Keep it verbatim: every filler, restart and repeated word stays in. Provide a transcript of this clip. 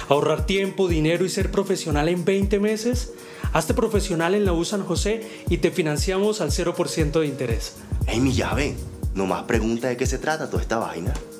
ahorrar tiempo, dinero y ser profesional en veinte meses? Hazte profesional en la U San José y te financiamos al cero por ciento de interés. Ey, mi llave, nomás pregunta de qué se trata toda esta vaina.